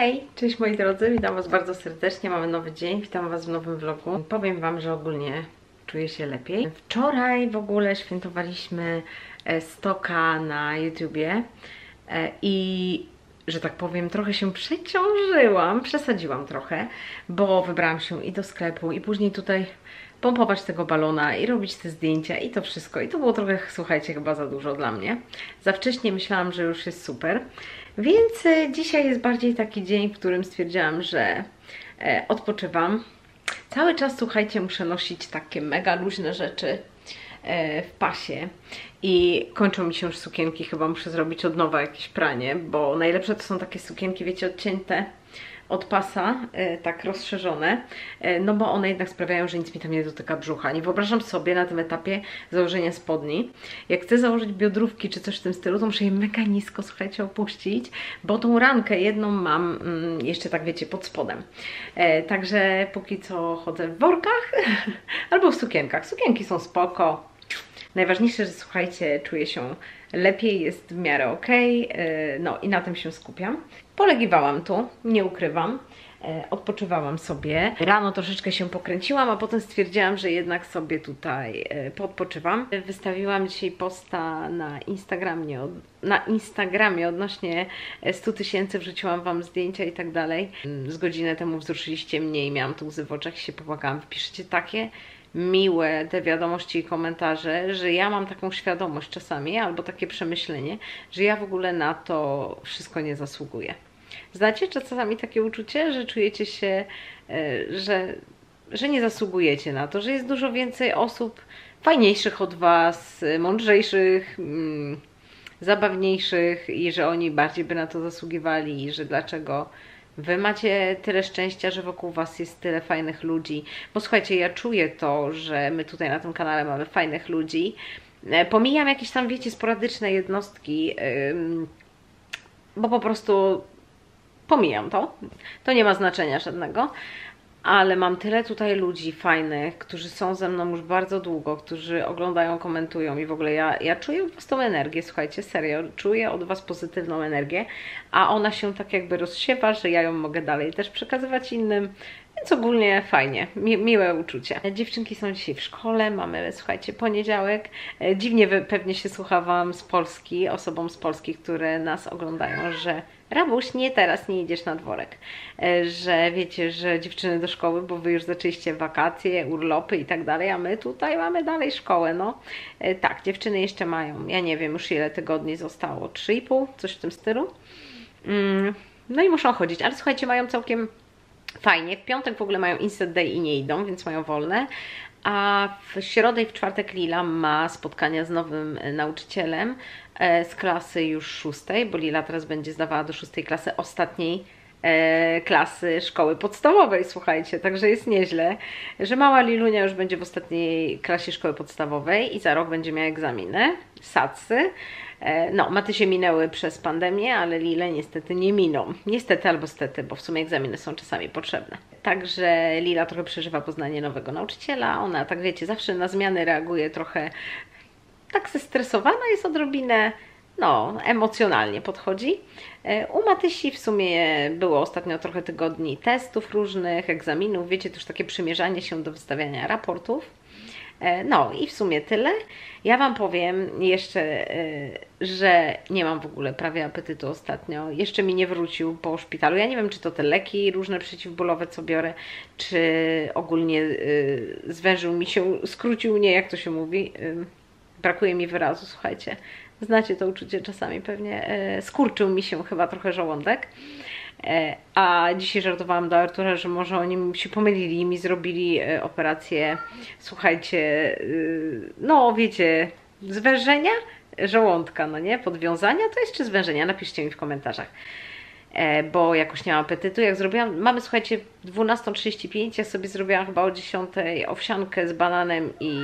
Hej! Cześć moi drodzy, witam Was bardzo serdecznie, mamy nowy dzień, witam Was w nowym vlogu. Powiem Wam, że ogólnie czuję się lepiej. Wczoraj w ogóle świętowaliśmy 100K na YouTubie i że tak powiem, trochę się przeciążyłam, przesadziłam trochę, bo wybrałam się i do sklepu i później tutaj pompować tego balona i robić te zdjęcia i to wszystko. I to było trochę, słuchajcie, chyba za dużo dla mnie. Za wcześnie myślałam, że już jest super. Więc dzisiaj jest bardziej taki dzień, w którym stwierdziłam, że odpoczywam. Cały czas, słuchajcie, muszę nosić takie mega luźne rzeczy w pasie i kończą mi się już sukienki, chyba muszę zrobić od nowa jakieś pranie, bo najlepsze to są takie sukienki, wiecie, odcięte od pasa, tak rozszerzone, no bo one jednak sprawiają, że nic mi tam nie dotyka brzucha. Nie wyobrażam sobie na tym etapie założenia spodni. Jak chcę założyć biodrówki czy coś w tym stylu, to muszę je mega nisko, słuchajcie, opuścić, bo tą rankę jedną mam jeszcze tak, wiecie, pod spodem. Także póki co chodzę w workach albo w sukienkach. Sukienki są spoko. Najważniejsze, że słuchajcie, czuję się lepiej, jest w miarę ok, no i na tym się skupiam. Polegiwałam tu, nie ukrywam, odpoczywałam sobie. Rano troszeczkę się pokręciłam, a potem stwierdziłam, że jednak sobie tutaj podpoczywam. Wystawiłam dzisiaj posta na Instagramie odnośnie 100 000, wrzuciłam Wam zdjęcia i tak dalej. Z godzinę temu wzruszyliście mnie i miałam tu łzy w oczach i się popłakałam. Wpiszecie takie miłe te wiadomości i komentarze, że ja mam taką świadomość czasami, albo takie przemyślenie, że ja w ogóle na to wszystko nie zasługuję. Znacie czasami takie uczucie, że czujecie się, że nie zasługujecie na to, że jest dużo więcej osób fajniejszych od Was, mądrzejszych, zabawniejszych i że oni bardziej by na to zasługiwali i że dlaczego Wy macie tyle szczęścia, że wokół Was jest tyle fajnych ludzi. Bo słuchajcie, ja czuję to, że my tutaj na tym kanale mamy fajnych ludzi. Pomijam jakieś tam, wiecie, sporadyczne jednostki, bo po prostu pomijam to. To nie ma znaczenia żadnego. Ale mam tyle tutaj ludzi fajnych, którzy są ze mną już bardzo długo, którzy oglądają, komentują i w ogóle ja czuję od Was tą energię, słuchajcie, serio, czuję od Was pozytywną energię, a ona się tak jakby rozsiewa, że ja ją mogę dalej też przekazywać innym, więc ogólnie fajnie, miłe uczucie. Dziewczynki są dzisiaj w szkole, mamy, słuchajcie, poniedziałek. Dziwnie pewnie się słucha Wam z Polski, osobom z Polski, które nas oglądają, że Rabuś, nie teraz, nie idziesz na dworek. Że wiecie, że dziewczyny do szkoły, bo Wy już zaczęliście wakacje, urlopy i tak dalej, a my tutaj mamy dalej szkołę, no. Tak, dziewczyny jeszcze mają, ja nie wiem już ile tygodni zostało, 3,5, coś w tym stylu. No i muszą chodzić, ale słuchajcie, mają całkiem fajnie. W piątek w ogóle mają Instant Day i nie idą, więc mają wolne. A w środę i w czwartek Lila ma spotkania z nowym nauczycielem z klasy już 6, bo Lila teraz będzie zdawała do 6 klasy ostatniej klasy szkoły podstawowej, słuchajcie, także jest nieźle, że mała Lilunia już będzie w ostatniej klasie szkoły podstawowej i za rok będzie miała egzaminy, SATsy. No, Matysie minęły przez pandemię, ale Lile niestety nie miną. Niestety albo stety, bo w sumie egzaminy są czasami potrzebne. Także Lila trochę przeżywa poznanie nowego nauczyciela. Ona, tak wiecie, zawsze na zmiany reaguje trochę tak zestresowana, jest odrobinę, no, emocjonalnie podchodzi. U Matysi w sumie było ostatnio trochę tygodni testów różnych, egzaminów, wiecie, to już takie przymierzanie się do wystawiania raportów. No i w sumie tyle. Ja Wam powiem jeszcze, że nie mam w ogóle prawie apetytu ostatnio. Jeszcze mi nie wrócił po szpitalu. Ja nie wiem, czy to te leki różne przeciwbólowe, co biorę, czy ogólnie zwężył mi się, skrócił mnie, jak to się mówi. Brakuje mi wyrazu, słuchajcie. Znacie to uczucie czasami pewnie. Skurczył mi się chyba trochę żołądek. A dzisiaj żartowałam do Artura, że może oni się pomylili i mi zrobili operację, słuchajcie, no wiecie, zwężenia żołądka, no nie, podwiązania, to jest czy zwężenia, napiszcie mi w komentarzach, bo jakoś nie mam apetytu. Jak zrobiłam, mamy, słuchajcie, 12:35, ja sobie zrobiłam chyba o 10 owsiankę z bananem i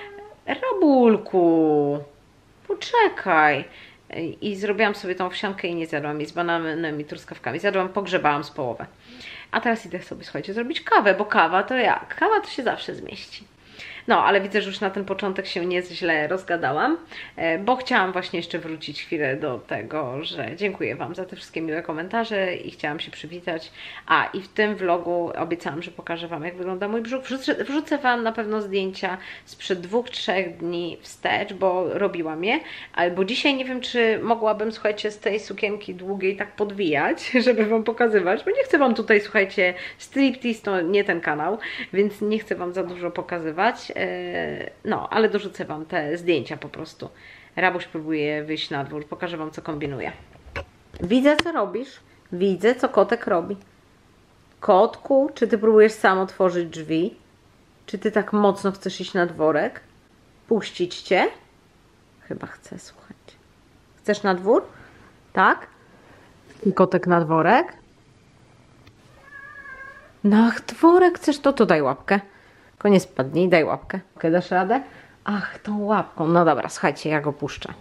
Rabulku, poczekaj. I zrobiłam sobie tą owsiankę i nie zjadłam jej z bananem i truskawkami. Zjadłam, pogrzebałam z połowę. A teraz idę sobie, słuchajcie, zrobić kawę, bo kawa to jak? Kawa to się zawsze zmieści. No, ale widzę, że już na ten początek się nieźle rozgadałam, bo chciałam właśnie jeszcze wrócić chwilę do tego, że dziękuję Wam za te wszystkie miłe komentarze i chciałam się przywitać. A, i w tym vlogu obiecałam, że pokażę Wam, jak wygląda mój brzuch. Wrzucę Wam na pewno zdjęcia sprzed 2-3 dni wstecz, bo robiłam je, albo dzisiaj nie wiem, czy mogłabym, słuchajcie, z tej sukienki długiej tak podwijać, żeby Wam pokazywać, bo nie chcę Wam tutaj, słuchajcie, striptease to nie ten kanał, więc nie chcę Wam za dużo pokazywać, no, ale dorzucę Wam te zdjęcia po prostu. Rabuś próbuje wyjść na dwór, pokażę Wam, co kombinuje. Widzę, co robisz, widzę, co kotek robi. Kotku, czy Ty próbujesz sam otworzyć drzwi? Czy Ty tak mocno chcesz iść na dworek? Puścić Cię? Chyba chcę, słuchajcie. Chcesz na dwór? Tak? I kotek na dworek? Na dworek chcesz, to daj łapkę. Tylko nie spadnij, daj łapkę. Dasz radę? Ach, tą łapką. No dobra, słuchajcie, ja go puszczę.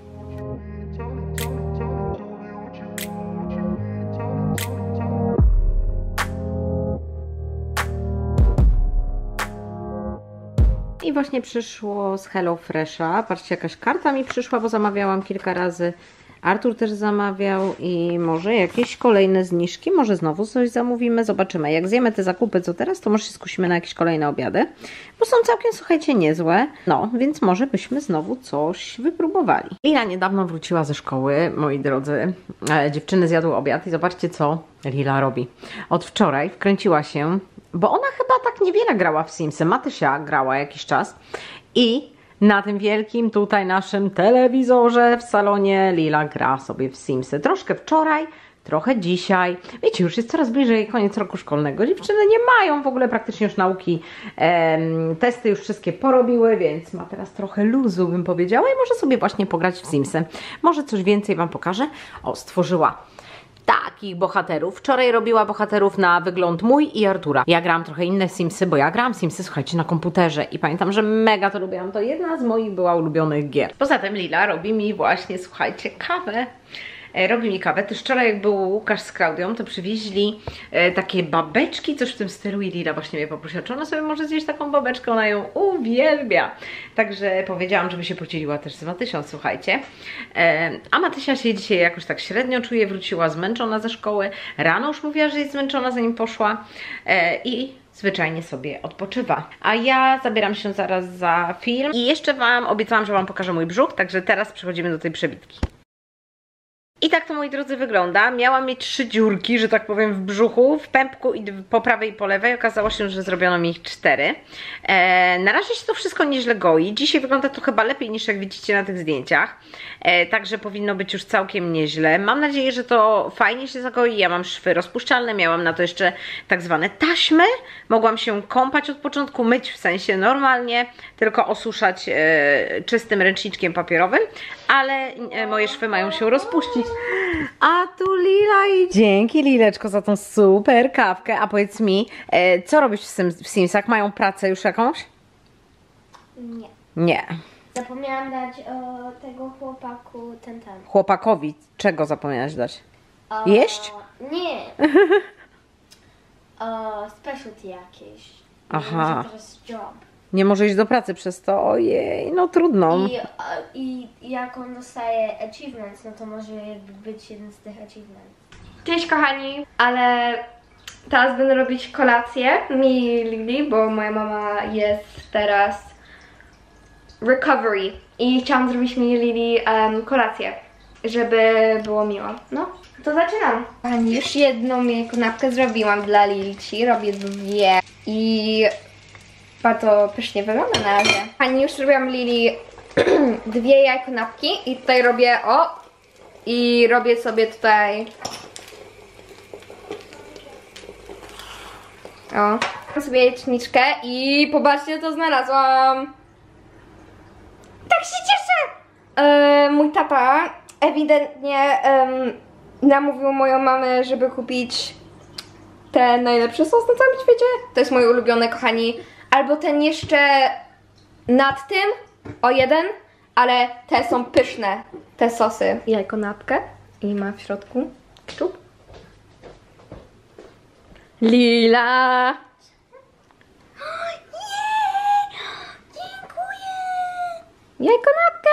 I właśnie przyszło z HelloFresha. Patrzcie, jakaś karta mi przyszła, bo zamawiałam kilka razy. Artur też zamawiał i może jakieś kolejne zniżki, może znowu coś zamówimy, zobaczymy. Jak zjemy te zakupy co teraz, to może się skusimy na jakieś kolejne obiady, bo są całkiem, słuchajcie, niezłe. No, więc może byśmy znowu coś wypróbowali. Lila niedawno wróciła ze szkoły, moi drodzy. Dziewczyny zjadły obiad i zobaczcie, co Lila robi. Od wczoraj wkręciła się, bo ona chyba tak niewiele grała w Simsy. Matysia grała jakiś czas i na tym wielkim tutaj naszym telewizorze w salonie Lila gra sobie w Simsy. Troszkę wczoraj, trochę dzisiaj. Wiecie, już jest coraz bliżej koniec roku szkolnego. Dziewczyny nie mają w ogóle praktycznie już nauki. Testy już wszystkie porobiły, więc ma teraz trochę luzu, bym powiedziała. I może sobie właśnie pograć w Simsy. Może coś więcej Wam pokażę. O, stworzyła takich bohaterów. Wczoraj robiła bohaterów na wygląd mój i Artura. Ja grałam trochę inne Simsy, bo ja grałam Simsy, słuchajcie, na komputerze i pamiętam, że mega to lubiłam. To jedna z moich była ulubionych gier. Poza tym Lila robi mi właśnie, słuchajcie, kawę. Robi mi kawę. Też wczoraj, jak był Łukasz z Klaudią, to przywieźli takie babeczki, coś w tym stylu i Lila właśnie mnie poprosiła, czy ona sobie może zjeść taką babeczkę, ona ją uwielbia. Także powiedziałam, żeby się podzieliła też z Matysią, słuchajcie. A Matysia się dzisiaj jakoś tak średnio czuje, wróciła zmęczona ze szkoły. Rano już mówiła, że jest zmęczona, zanim poszła i zwyczajnie sobie odpoczywa. A ja zabieram się zaraz za film i jeszcze Wam obiecałam, że Wam pokażę mój brzuch, także teraz przechodzimy do tej przebitki. I tak to, moi drodzy, wygląda. Miałam mieć 3 dziurki, że tak powiem, w brzuchu, w pępku i po prawej i po lewej. Okazało się, że zrobiono mi ich 4. Na razie się to wszystko nieźle goi. Dzisiaj wygląda to chyba lepiej, niż jak widzicie na tych zdjęciach. Także powinno być już całkiem nieźle. Mam nadzieję, że to fajnie się zagoi. Ja mam szwy rozpuszczalne, miałam na to jeszcze tak zwane taśmy. Mogłam się kąpać od początku, myć w sensie normalnie, tylko osuszać czystym ręczniczkiem papierowym, ale moje szwy mają się rozpuścić. A tu Lila i dzięki, Lileczko, za tą super kawkę. A powiedz mi, co robisz w Simsach? Mają pracę już jakąś? Nie. Nie. Zapomniałam dać tego chłopaku ten. Chłopakowi czego zapomniałaś dać? Jeść? Nie. Specialty jakieś. Aha. To jest job. Nie może iść do pracy przez to? Ojej, no trudno. I jak on dostaje achievements, no to może być jeden z tych achievements. Cześć kochani, ale teraz będę robić kolację mi i Lili, bo moja mama jest teraz recovery i chciałam zrobić mi i Lili kolację, żeby było miło. No, to zaczynam. Kochani, już jedną kanapkę zrobiłam dla Lilci, robię 2 i bardzo pysznie wygląda na razie. Kochani, już zrobiłam Lili 2 jajkonapki i tutaj robię i robię sobie tutaj mam sobie jajeczniczkę i popatrzcie, co znalazłam. Tak się cieszę! Mój tata ewidentnie namówił moją mamę, żeby kupić ten najlepszy sos na całym świecie. To jest mój ulubiony, kochani. Albo ten jeszcze nad tym, o jeden, ale te są pyszne, te sosy. Jajkonapkę i ma w środku ketchup. Lila! Jajkonapkę!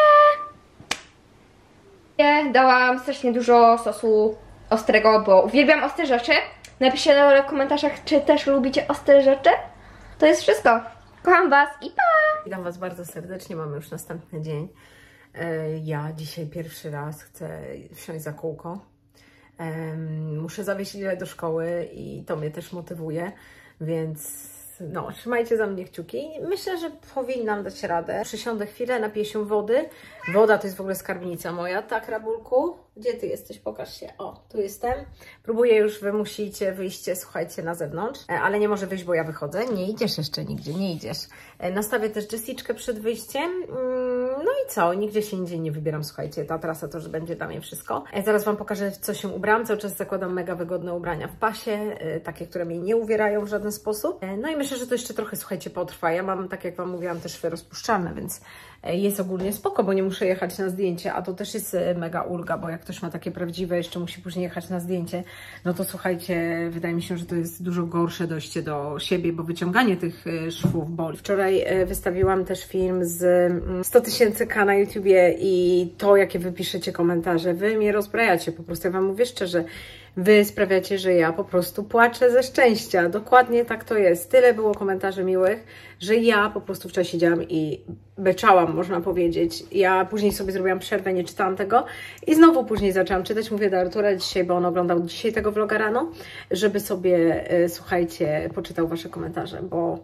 Dałam strasznie dużo sosu ostrego, bo uwielbiam ostre rzeczy. Napiszcie na dole w komentarzach, czy też lubicie ostre rzeczy. To jest wszystko. Kocham Was i pa! Witam Was bardzo serdecznie, mamy już następny dzień. Ja dzisiaj pierwszy raz chcę wsiąść za kółko. Muszę zawieźć Lilę do szkoły i to mnie też motywuje, więc no, trzymajcie za mnie kciuki. Myślę, że powinnam dać radę. Przysiądę chwilę, napiję się wody. Woda to jest w ogóle skarbnica moja. Tak, Rabulku? Gdzie Ty jesteś? Pokaż się. O, tu jestem. Próbuję już wymusić wyjście, słuchajcie, na zewnątrz, ale nie może wyjść, bo ja wychodzę. Nie idziesz jeszcze nigdzie, nie idziesz. Nastawię też Jessiczkę przed wyjściem. No i co? Nigdzie się indziej nie wybieram, słuchajcie. Ta trasa to już będzie dla mnie wszystko. Zaraz Wam pokażę, w co się ubrałam. Cały czas zakładam mega wygodne ubrania w pasie, takie, które mnie nie uwierają w żaden sposób. No i myślę, że to jeszcze trochę, słuchajcie, potrwa. Ja mam, tak jak Wam mówiłam, też rozpuszczalne, więc jest ogólnie spoko, bo nie muszę jechać na zdjęcie, a to też jest mega ulga, bo jak ktoś ma takie prawdziwe, jeszcze musi później jechać na zdjęcie, no to słuchajcie, wydaje mi się, że to jest dużo gorsze dojście do siebie, bo wyciąganie tych szwów boli. Wczoraj wystawiłam też film z 100 000 na YouTubie i to, jakie wy piszecie komentarze, wy mnie rozbrajacie, po prostu ja Wam mówię szczerze, wy sprawiacie, że ja po prostu płaczę ze szczęścia. Dokładnie tak to jest. Tyle było komentarzy miłych, że ja po prostu wczoraj siedziałam i beczałam, można powiedzieć. Ja później sobie zrobiłam przerwę, nie czytałam tego i znowu później zaczęłam czytać. Mówię do Artura dzisiaj, bo on oglądał dzisiaj tego vloga rano, żeby sobie, słuchajcie, poczytał wasze komentarze, bo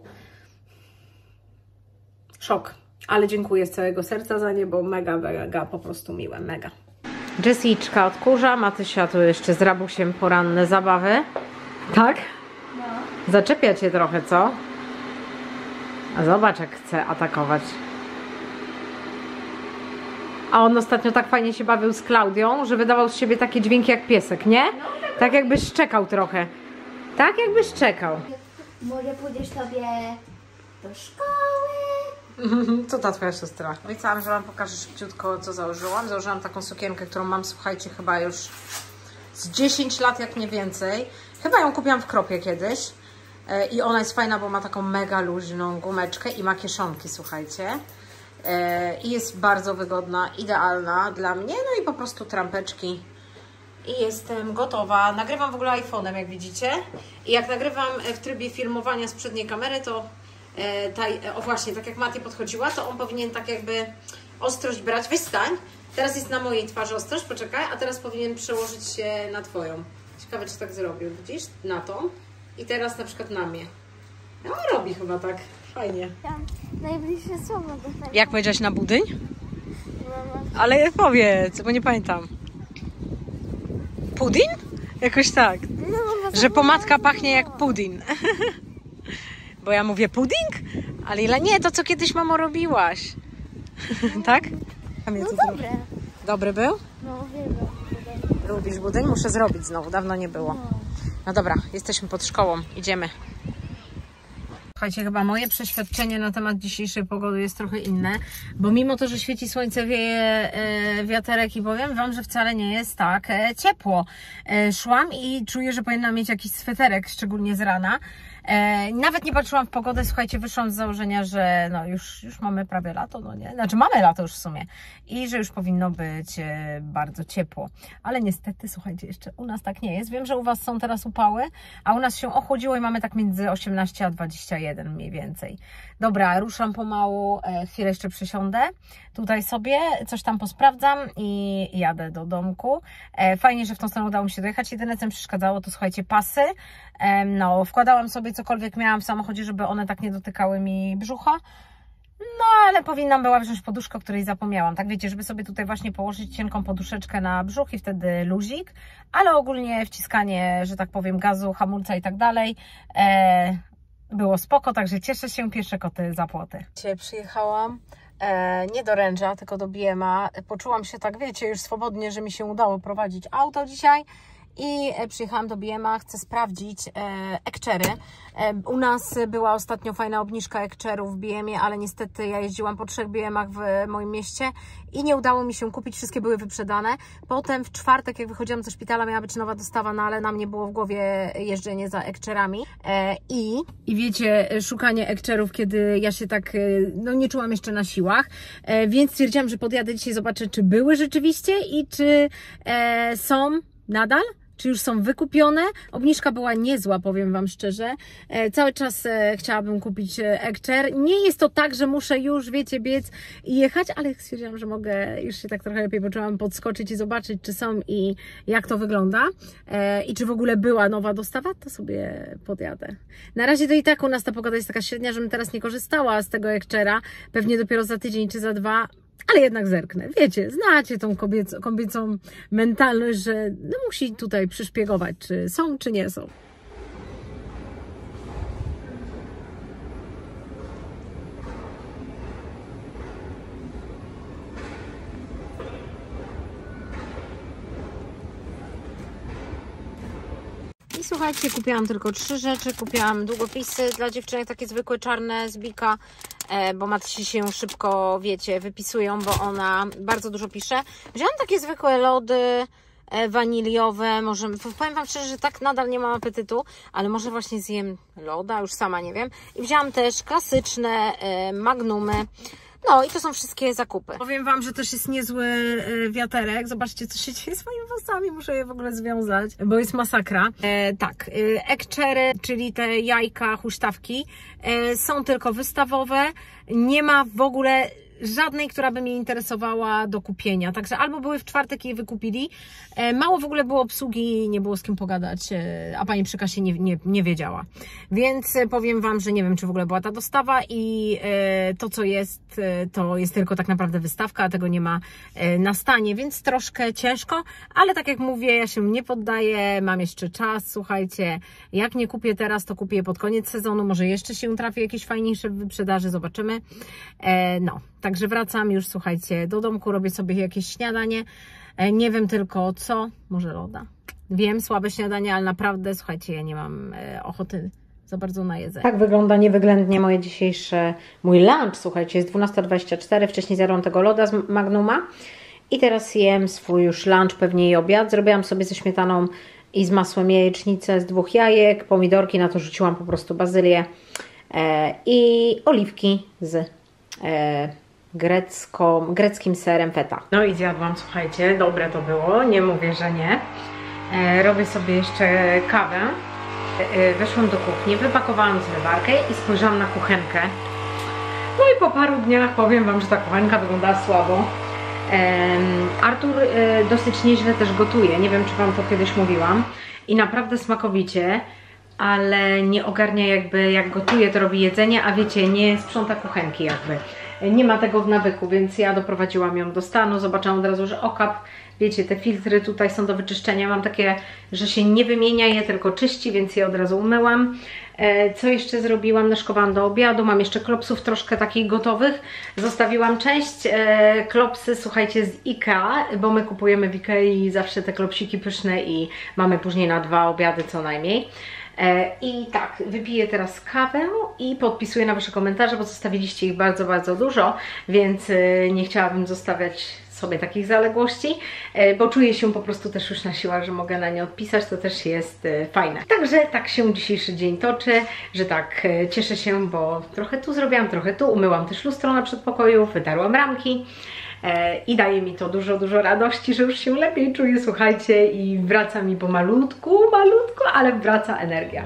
szok. Ale dziękuję z całego serca za nie, bo mega, mega po prostu miłe, mega. Jessiczka odkurza, Matysia tu jeszcze z Rabusiem poranne zabawy. Tak? No. Zaczepia Cię trochę, co? A zobacz, jak chce atakować. A on ostatnio tak fajnie się bawił z Klaudią, że wydawał z siebie takie dźwięki jak piesek, nie? Tak jakby szczekał trochę. Tak jakby szczekał. Może pójdziesz sobie do szkoły? To ta twoja siostra. Obiecałam, że Wam pokażę szybciutko, co założyłam. Założyłam taką sukienkę, którą mam, słuchajcie, chyba już z 10 lat, jak nie więcej. Chyba ją kupiłam w Kropie kiedyś. I ona jest fajna, bo ma taką mega luźną gumeczkę i ma kieszonki, słuchajcie. I jest bardzo wygodna, idealna dla mnie. No i po prostu trampeczki. I jestem gotowa. Nagrywam w ogóle iPhone'em, jak widzicie. I jak nagrywam w trybie filmowania z przedniej kamery, to o właśnie, tak jak Mati podchodziła, to on powinien tak jakby ostrość brać. Weź stań. Teraz jest na mojej twarzy ostrość, poczekaj, a teraz powinien przełożyć się na twoją. Ciekawe, czy tak zrobił, widzisz? Na tą. I teraz na przykład na mnie. No, robi chyba tak. Fajnie. Najbliższe słowo do tego. Jak powiedziałaś na budyń? Ale powiedz, bo nie pamiętam. Pudding? Jakoś tak. Że pomadka pachnie jak pudding. Bo ja mówię pudding? Ale Lila, nie, to co kiedyś, mamo, robiłaś. Tak? No dobre. Dobry był? No uwielbiam. Lubisz budyń? Muszę zrobić znowu, dawno nie było. No dobra, jesteśmy pod szkołą, idziemy. Słuchajcie, chyba moje przeświadczenie na temat dzisiejszej pogody jest trochę inne, bo mimo to, że świeci słońce, wieje wiaterek i powiem Wam, że wcale nie jest tak ciepło. Szłam i czuję, że powinnam mieć jakiś sweterek, szczególnie z rana. Nawet nie patrzyłam w pogodę, słuchajcie, wyszłam z założenia, że no już mamy prawie lato, no nie? Znaczy mamy lato już w sumie i że już powinno być bardzo ciepło, ale niestety, słuchajcie, jeszcze u nas tak nie jest. Wiem, że u Was są teraz upały, a u nas się ochłodziło i mamy tak między 18 a 21 mniej więcej. Dobra, ruszam pomału, chwilę jeszcze przysiądę tutaj sobie, coś tam posprawdzam i jadę do domku. Fajnie, że w tą stronę udało mi się dojechać. Jedyne, co mi przeszkadzało, to słuchajcie, pasy. No, wkładałam sobie cokolwiek miałam w samochodzie, żeby one tak nie dotykały mi brzucha. No, ale powinnam była wziąć poduszkę, o której zapomniałam. Tak wiecie, żeby sobie tutaj właśnie położyć cienką poduszeczkę na brzuch i wtedy luzik. Ale ogólnie wciskanie, że tak powiem, gazu, hamulca i tak dalej było spoko, także cieszę się. Pierwsze koty za płoty. Dzisiaj przyjechałam nie do Ręża, tylko do BM-a. Poczułam się tak, wiecie, już swobodnie, że mi się udało prowadzić auto dzisiaj. i przyjechałam do BM-a, chcę sprawdzić Ekczery. U nas była ostatnio fajna obniżka Ekczerów w BM-ie, ale niestety ja jeździłam po 3 BM-ach w moim mieście i nie udało mi się kupić, wszystkie były wyprzedane. Potem w czwartek, jak wychodziłam ze szpitala, miała być nowa dostawa, no ale nam nie było w głowie jeżdżenie za Ekczerami. I wiecie, szukanie Ekczerów, kiedy ja się tak, no nie czułam jeszcze na siłach, więc stwierdziłam, że podjadę dzisiaj, zobaczę, czy były rzeczywiście i czy są nadal. Czy już są wykupione? Obniżka była niezła, powiem Wam szczerze. Cały czas chciałabym kupić Ekczer. Nie jest to tak, że muszę już, wiecie, biec i jechać, ale stwierdziłam, że mogę, już się tak trochę lepiej poczułam, podskoczyć i zobaczyć, czy są i jak to wygląda. I czy w ogóle była nowa dostawa, to sobie podjadę. Na razie to i tak u nas ta pogoda jest taka średnia, żebym teraz nie korzystała z tego Ekczera. Pewnie dopiero za tydzień czy za 2. Ale jednak zerknę. Wiecie, znacie tą kobiecą mentalność, że no musi tutaj przyszpiegować, czy są, czy nie są. I słuchajcie, kupiłam tylko 3 rzeczy. Kupiłam długopisy dla dziewczynek, takie zwykłe, czarne z Bika, bo matki się szybko, wiecie, wypisują, bo ona bardzo dużo pisze. Wziąłam takie zwykłe lody waniliowe, może, powiem Wam szczerze, że tak nadal nie mam apetytu, ale może właśnie zjem loda, już sama nie wiem. I wzięłam też klasyczne magnumy. No i to są wszystkie zakupy. Powiem Wam, że też jest niezły wiaterek. Zobaczcie, co się dzieje z moimi włosami. Muszę je w ogóle związać, bo jest masakra. Tak, Ekczery, czyli te jajka, huśtawki, są tylko wystawowe. Nie ma w ogóle żadnej, która by mnie interesowała do kupienia. Także albo były w czwartek i je wykupili. Mało w ogóle było obsługi, nie było z kim pogadać, a pani przy kasie nie wiedziała. Więc powiem Wam, że nie wiem, czy w ogóle była ta dostawa i to, co jest, to jest tylko tak naprawdę wystawka, a tego nie ma na stanie, więc troszkę ciężko, ale tak jak mówię, ja się nie poddaję, mam jeszcze czas, słuchajcie, jak nie kupię teraz, to kupię pod koniec sezonu, może jeszcze się trafi jakieś fajniejsze w wyprzedaży, zobaczymy. No, także wracam już, słuchajcie, do domku, robię sobie jakieś śniadanie. Nie wiem tylko co, może loda. Wiem, słabe śniadanie, ale naprawdę, słuchajcie, ja nie mam ochoty za bardzo na jedzenie. Tak wygląda niewyględnie mój lunch, słuchajcie, jest 12:24, wcześniej zjadłam tego loda z Magnuma i teraz jem swój już lunch, pewnie i obiad. Zrobiłam sobie ze śmietaną i z masłem jajecznicę z 2 jajek, pomidorki, na to rzuciłam po prostu bazylię i oliwki z greckim serem feta. No i zjadłam, słuchajcie, dobre to było, nie mówię, że nie. Robię sobie jeszcze kawę. Weszłam do kuchni, wypakowałam zmywarkę i spojrzałam na kuchenkę. No i po paru dniach powiem Wam, że ta kuchenka wyglądała słabo. Artur dosyć nieźle też gotuje, nie wiem, czy Wam to kiedyś mówiłam. I naprawdę smakowicie, ale nie ogarnia jakby, jak gotuje, to robi jedzenie, a wiecie, nie sprząta kuchenki jakby. Nie ma tego w nawyku, więc ja doprowadziłam ją do stanu, zobaczyłam od razu, że okap, wiecie, te filtry tutaj są do wyczyszczenia, mam takie, że się nie wymienia je, tylko czyści, więc je od razu umyłam. Co jeszcze zrobiłam? Naszkowałam do obiadu, mam jeszcze klopsów troszkę takich gotowych, zostawiłam część, klopsy, słuchajcie, z IKEA, bo my kupujemy w IKEA zawsze te klopsiki pyszne i mamy później na 2 obiady co najmniej. I tak, wypiję teraz kawę i podpisuję na Wasze komentarze, bo zostawiliście ich bardzo, bardzo dużo, więc nie chciałabym zostawiać sobie takich zaległości, bo czuję się po prostu też już na siłach, że mogę na nie odpisać, to też jest fajne. Także tak się dzisiejszy dzień toczy, że tak cieszę się, bo trochę tu zrobiłam, trochę tu, umyłam też lustro na przedpokoju, wydarłam ramki. I daje mi to dużo, dużo radości, że już się lepiej czuję, słuchajcie, i wraca mi pomalutku, ale wraca energia.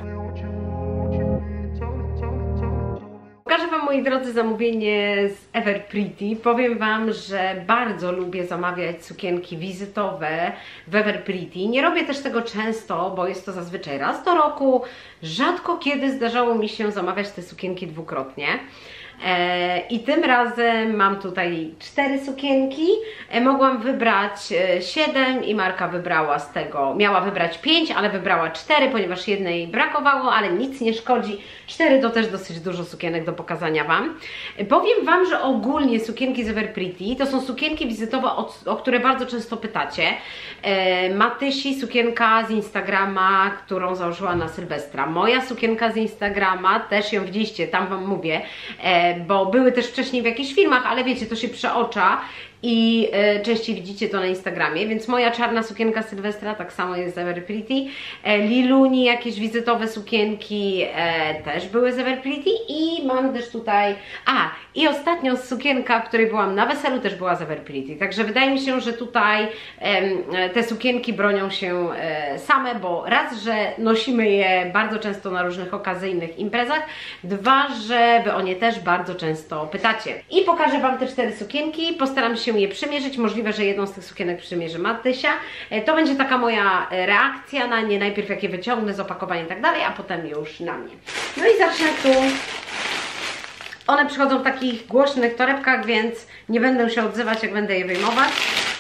Pokażę Wam, moi drodzy, zamówienie z Everpretty. Powiem Wam, że bardzo lubię zamawiać sukienki wizytowe w Everpretty. Nie robię też tego często, bo jest to zazwyczaj raz do roku. Rzadko kiedy zdarzało mi się zamawiać te sukienki dwukrotnie. I tym razem mam tutaj 4 sukienki. Mogłam wybrać 7 i Marka wybrała z tego, miała wybrać 5, ale wybrała 4, ponieważ jednej brakowało, ale nic nie szkodzi. 4 to też dosyć dużo sukienek do pokazania Wam. Powiem Wam, że ogólnie sukienki z Everpretty to są sukienki wizytowe, o które bardzo często pytacie. Matysi sukienka z Instagrama, którą założyła na Sylwestra. Moja sukienka z Instagrama, też ją widzieliście, tam Wam mówię, bo były też wcześniej w jakichś filmach, ale wiecie, to się przeocza i częściej widzicie to na Instagramie, więc moja czarna sukienka Sylwestra tak samo jest z Everpretty. Liluni, jakieś wizytowe sukienki też były z Everpretty i mam też tutaj, i ostatnio sukienka, w której byłam na weselu, też była z Everpretty, także wydaje mi się, że tutaj te sukienki bronią się same, bo raz, że nosimy je bardzo często na różnych okazyjnych imprezach, 2, że Wy o nie też bardzo często pytacie. I pokażę Wam te 4 sukienki, postaram się je przymierzyć, możliwe, że jedną z tych sukienek przymierzy Matysia. To będzie taka moja reakcja na nie, najpierw jak je wyciągnę z opakowania i tak dalej, a potem już na mnie. No i zacznę tu. One przychodzą w takich głośnych torebkach, więc nie będę się odzywać, jak będę je wyjmować.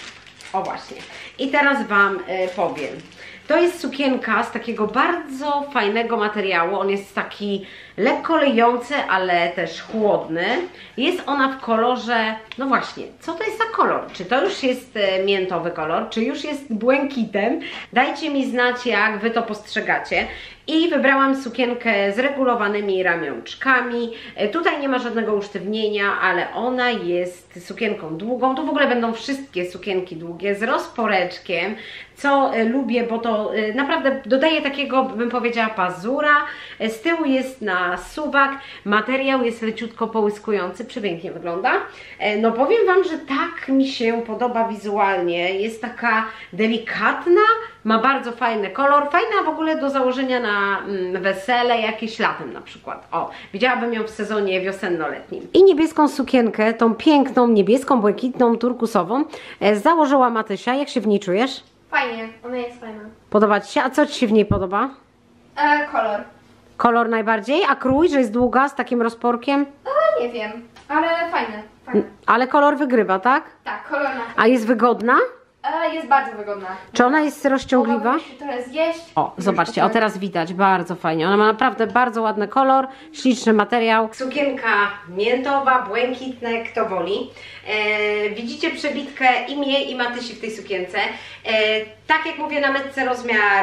O właśnie. I teraz Wam powiem. To jest sukienka z takiego bardzo fajnego materiału. On jest taki lekko lejący, ale też chłodny. Jest ona w kolorze, no właśnie, co to jest za kolor? Czy to już jest miętowy kolor, czy już jest błękitem? Dajcie mi znać, jak Wy to postrzegacie. I wybrałam sukienkę z regulowanymi ramionczkami. Tutaj nie ma żadnego usztywnienia, ale ona jest sukienką długą. Tu w ogóle będą wszystkie sukienki długie z rozporeczkiem, co lubię, bo to naprawdę dodaje takiego, bym powiedziała, pazura. Z tyłu jest na suwak, materiał jest leciutko połyskujący, przepięknie wygląda. No powiem Wam, że tak mi się podoba wizualnie, jest taka delikatna, ma bardzo fajny kolor, fajna w ogóle do założenia na wesele, jakieś latem na przykład. O, widziałabym ją w sezonie wiosenno-letnim. I niebieską sukienkę, tą piękną, niebieską, błękitną, turkusową założyła Matysia. Jak się w niej czujesz? Fajnie, ona jest fajna. Podoba Ci się? A co Ci się w niej podoba? Kolor. Kolor najbardziej? A krój, że jest długa, z takim rozporkiem? Nie wiem, ale fajne. Ale kolor wygrywa, tak? Tak, kolor na A jest wygodna? jest bardzo wygodna. Czy ona jest rozciągliwa? Mogłabyś trochę zjeść. O, zobaczcie, o teraz widać, bardzo fajnie. Ona ma naprawdę bardzo ładny kolor, śliczny materiał. Sukienka miętowa, błękitne, kto woli. Widzicie przebitkę i mnie, i Matysi w tej sukience. Tak jak mówię, na metce rozmiar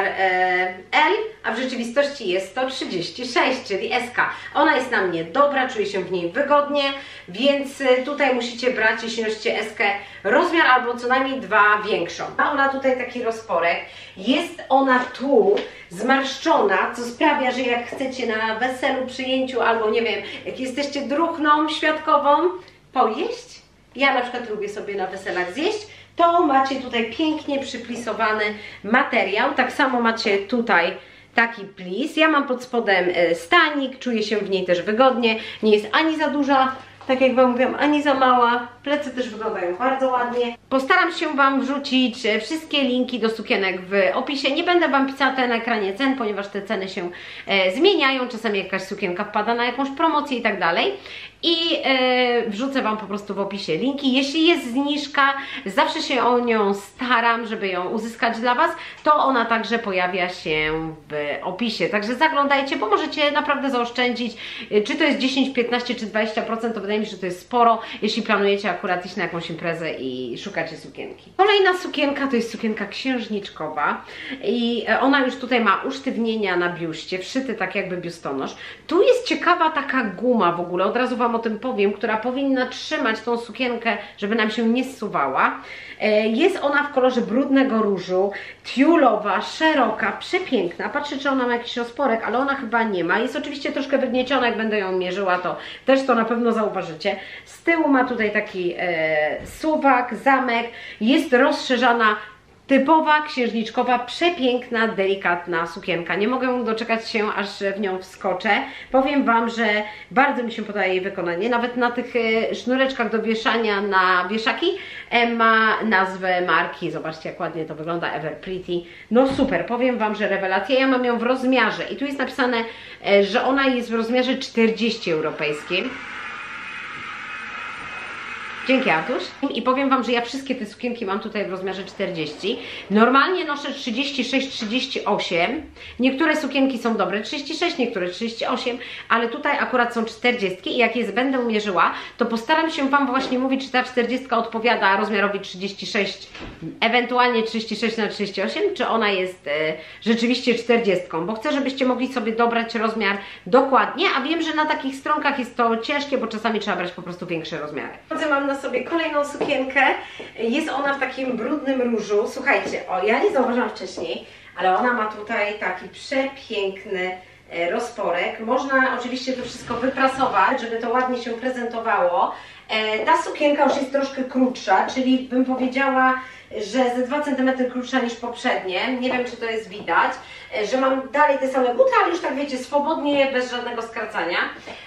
L, a w rzeczywistości jest to 36, czyli SK. Ona jest na mnie dobra, czuję się w niej wygodnie, więc tutaj musicie brać, jeśli nosicie SK, rozmiar albo co najmniej 2 większą. Ma ona tutaj taki rozporek, jest ona tu zmarszczona, co sprawia, że jak chcecie na weselu, przyjęciu albo nie wiem, jak jesteście druhną świadkową, pojeść, ja na przykład lubię sobie na weselach zjeść, to macie tutaj pięknie przyplisowany materiał, tak samo macie tutaj taki plis. Ja mam pod spodem stanik, czuję się w niej też wygodnie, nie jest ani za duża, tak jak Wam mówiłam, ani za mała. Plecy też wyglądają bardzo ładnie. Postaram się Wam wrzucić wszystkie linki do sukienek w opisie. Nie będę Wam pisała na ekranie cen, ponieważ te ceny się zmieniają. Czasami jakaś sukienka wpada na jakąś promocję i tak dalej. I wrzucę Wam po prostu w opisie linki. Jeśli jest zniżka, zawsze się o nią staram, żeby ją uzyskać dla Was, to ona także pojawia się w opisie. Także zaglądajcie, bo możecie naprawdę zaoszczędzić. Czy to jest 10, 15 czy 20%, to wydaje mi się, że to jest sporo, jeśli planujecie akurat iść na jakąś imprezę i szukacie sukienki. Kolejna sukienka to jest sukienka księżniczkowa i ona już tutaj ma usztywnienia na biuście, wszyty tak jakby biustonosz. Tu jest ciekawa taka guma w ogóle, od razu Wam o tym powiem, która powinna trzymać tą sukienkę, żeby nam się nie zsuwała. Jest ona w kolorze brudnego różu, tiulowa, szeroka, przepiękna. Patrzę, czy ona ma jakiś rozporek, ale ona chyba nie ma. Jest oczywiście troszkę wygnieciona, jak będę ją mierzyła, to też to na pewno zauważycie. Z tyłu ma tutaj taki suwak, zamek, jest rozszerzana, typowa, księżniczkowa, przepiękna, delikatna sukienka. Nie mogę doczekać się, aż w nią wskoczę. Powiem Wam, że bardzo mi się podoba jej wykonanie. Nawet na tych sznureczkach do wieszania na wieszaki ma nazwę marki. Zobaczcie, jak ładnie to wygląda, Everpretty. No super, powiem Wam, że rewelacja. Ja mam ją w rozmiarze i tu jest napisane, że ona jest w rozmiarze 40 europejskim. Dzięki, Artuś. I powiem Wam, że ja wszystkie te sukienki mam tutaj w rozmiarze 40. Normalnie noszę 36-38. Niektóre sukienki są dobre 36, niektóre 38, ale tutaj akurat są 40 i jak je będę mierzyła, to postaram się Wam właśnie mówić, czy ta 40 odpowiada rozmiarowi 36, ewentualnie 36 na 38, czy ona jest rzeczywiście 40, bo chcę, żebyście mogli sobie dobrać rozmiar dokładnie, a wiem, że na takich stronkach jest to ciężkie, bo czasami trzeba brać po prostu większe rozmiary. Mam na sobie kolejną sukienkę, jest ona w takim brudnym różu. Słuchajcie, ja nie zauważyłam wcześniej, ale ona ma tutaj taki przepiękny rozporek. Można oczywiście to wszystko wyprasować, żeby to ładnie się prezentowało. Ta sukienka już jest troszkę krótsza, czyli bym powiedziała, że ze 2 cm krótsza niż poprzednie. Nie wiem, czy to jest widać, że mam dalej te same buty, ale już tak wiecie, swobodnie, bez żadnego skracania.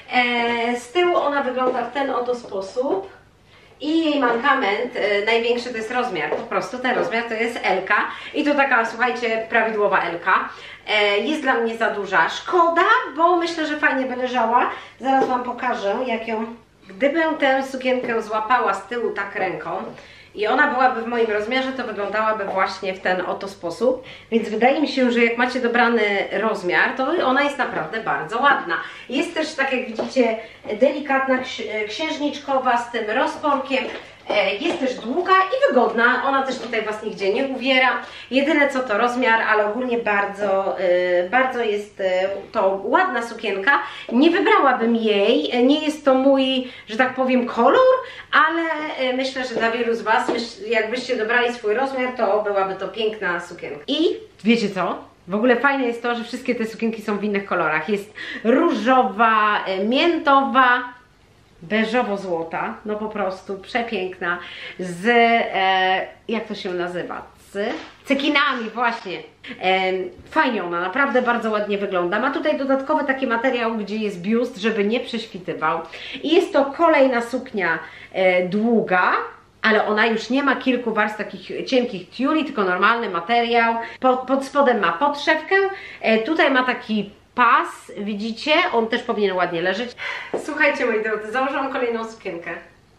Z tyłu ona wygląda w ten oto sposób. I jej mankament największy to jest rozmiar, po prostu ten rozmiar to jest L-ka i to taka, słuchajcie, prawidłowa L-ka. Jest dla mnie za duża, szkoda, bo myślę, że fajnie by leżała. Zaraz Wam pokażę, jak ją, gdybym tę sukienkę złapała z tyłu tak ręką i ona byłaby w moim rozmiarze, to wyglądałaby właśnie w ten oto sposób. Więc wydaje mi się, że jak macie dobrany rozmiar, to ona jest naprawdę bardzo ładna. Jest też, tak jak widzicie, delikatna, księżniczkowa z tym rozporkiem. Jest też długa i wygodna, ona też tutaj Was nigdzie nie uwiera. Jedyne co to rozmiar, ale ogólnie bardzo jest to ładna sukienka. Nie wybrałabym jej, nie jest to mój, że tak powiem, kolor, ale myślę, że dla wielu z Was, jakbyście dobrali swój rozmiar, to byłaby to piękna sukienka. I wiecie co? W ogóle fajne jest to, że wszystkie te sukienki są w innych kolorach. Jest różowa, miętowa, beżowo-złota, no po prostu przepiękna, z, jak to się nazywa, z cekinami właśnie. Fajnie ona, naprawdę bardzo ładnie wygląda. Ma tutaj dodatkowy taki materiał, gdzie jest biust, żeby nie prześwitywał. I jest to kolejna suknia długa, ale ona już nie ma kilku warstw takich cienkich tiuli, tylko normalny materiał. Pod spodem ma podszewkę, tutaj ma taki pas, widzicie? On też powinien ładnie leżeć. Słuchajcie, moi drodzy, założyłam kolejną sukienkę.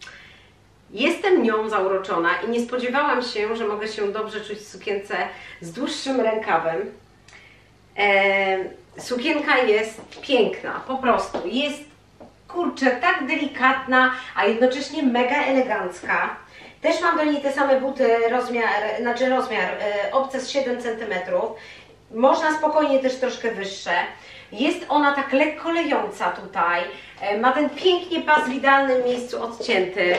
Jestem nią zauroczona i nie spodziewałam się, że mogę się dobrze czuć w sukience z dłuższym rękawem. Sukienka jest piękna, po prostu. Jest, kurczę, tak delikatna, a jednocześnie mega elegancka. Też mam do niej te same buty, rozmiar obce z 7 cm. Można spokojnie też troszkę wyższe. Jest ona tak lekko lejąca tutaj. Ma ten pięknie pas w idealnym miejscu odcięty.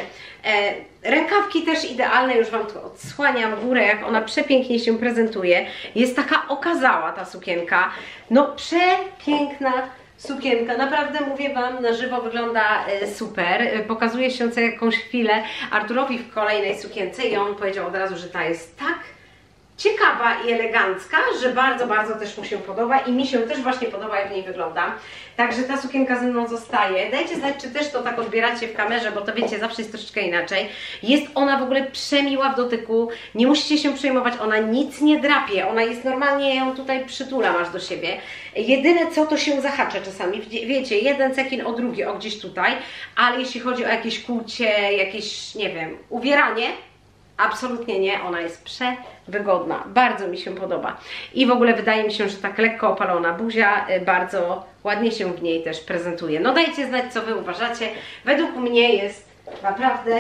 Rękawki też idealne, już Wam tu odsłaniam górę, jak ona przepięknie się prezentuje. Jest taka okazała ta sukienka. No przepiękna sukienka, naprawdę mówię Wam, na żywo wygląda super. Pokazuje się co jakąś chwilę Arturowi w kolejnej sukience i on powiedział od razu, że ta jest tak ciekawa i elegancka, że bardzo też mu się podoba i mi się też właśnie podoba, jak w niej wyglądam. Także ta sukienka ze mną zostaje. Dajcie znać, czy też to tak odbieracie w kamerze, bo to wiecie, zawsze jest troszeczkę inaczej. Jest ona w ogóle przemiła w dotyku, nie musicie się przejmować, ona nic nie drapie, ona jest normalnie, ja ją tutaj przytulam aż do siebie. Jedyne co, to się zahacza czasami, wiecie, jeden cekin o drugi, o gdzieś tutaj, ale jeśli chodzi o jakieś kłucie, jakieś, nie wiem, uwieranie, absolutnie nie, ona jest przewygodna, bardzo mi się podoba i w ogóle wydaje mi się, że tak lekko opalona buzia bardzo ładnie się w niej też prezentuje. No dajcie znać, co Wy uważacie, według mnie jest naprawdę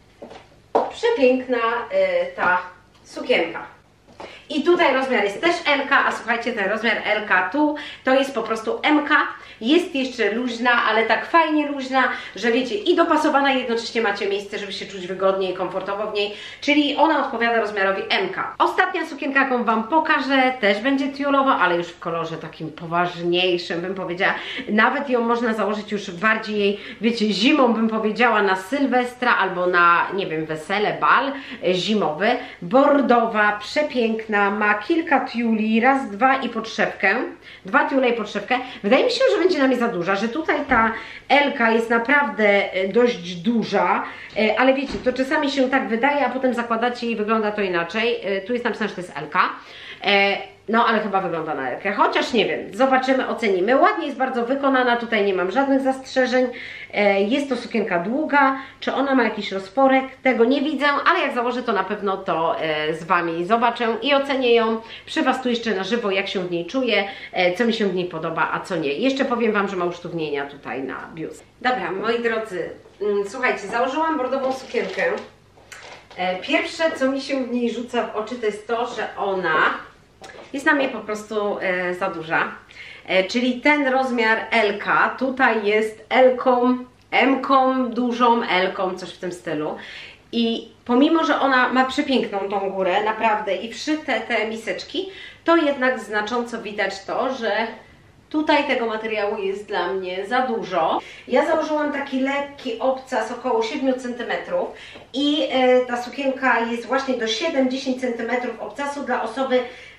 przepiękna ta sukienka. I tutaj rozmiar jest też L, a słuchajcie, ten rozmiar L tu to jest po prostu M. Jest jeszcze luźna, ale tak fajnie luźna, że wiecie, i dopasowana, jednocześnie macie miejsce, żeby się czuć wygodnie i komfortowo w niej, czyli ona odpowiada rozmiarowi M. Ostatnia sukienka, jaką Wam pokażę, też będzie tiulowa, ale już w kolorze takim poważniejszym, bym powiedziała. Nawet ją można założyć już bardziej, wiecie, zimą, bym powiedziała, na Sylwestra albo na, nie wiem, wesele, bal zimowy. Bordowa, przepiękna, ma kilka tiuli, raz, dwa i podszewkę. 2 tiule i podszewkę. Wydaje mi się, że będzie na mnie za duża, że tutaj ta L-ka jest naprawdę dość duża, ale wiecie, to czasami się tak wydaje, a potem zakładacie i wygląda to inaczej. Tu jest napisane, że to jest L-ka. No, ale chyba wygląda na Elkę, chociaż nie wiem, zobaczymy, ocenimy. Ładnie jest bardzo wykonana, tutaj nie mam żadnych zastrzeżeń. Jest to sukienka długa, czy ona ma jakiś rozporek? Tego nie widzę, ale jak założę, to na pewno to z Wami zobaczę i ocenię ją przy Was tu jeszcze na żywo, jak się w niej czuję, co mi się w niej podoba, a co nie. Jeszcze powiem Wam, że ma usztywnienia tutaj na biust. Dobra, moi drodzy, słuchajcie, założyłam bordową sukienkę. Pierwsze, co mi się w niej rzuca w oczy, to jest to, że ona jest na mnie po prostu za duża, czyli ten rozmiar L-ka, tutaj jest L-ką, M-ką, dużą L-ką, coś w tym stylu. I pomimo, że ona ma przepiękną tą górę, naprawdę, i wszyte te miseczki, to jednak znacząco widać to, że tutaj tego materiału jest dla mnie za dużo. Ja założyłam taki lekki obcas, około 7 cm i ta sukienka jest właśnie do 7-10 cm obcasu dla osoby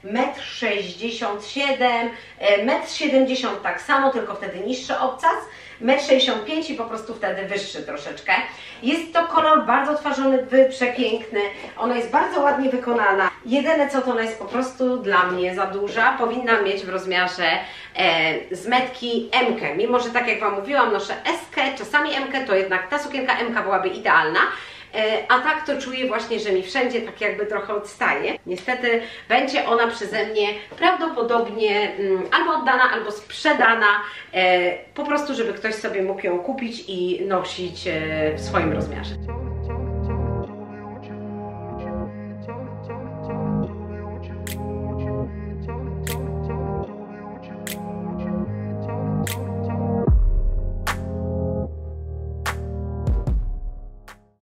1,67 m, 1,70 m tak samo, tylko wtedy niższy obcas, 1,65 m i po prostu wtedy wyższy troszeczkę. Jest to kolor bardzo twarzony, przepiękny, ona jest bardzo ładnie wykonana. Jedyne co, to ona jest po prostu dla mnie za duża, powinna mieć w rozmiarze z metki M-kę, mimo że tak jak Wam mówiłam, noszę S-kę, czasami M-kę, to jednak ta sukienka M-ka byłaby idealna. A tak to czuję właśnie, że mi wszędzie tak jakby trochę odstaje. Niestety będzie ona przeze mnie prawdopodobnie albo oddana, albo sprzedana, po prostu żeby ktoś sobie mógł ją kupić i nosić w swoim rozmiarze.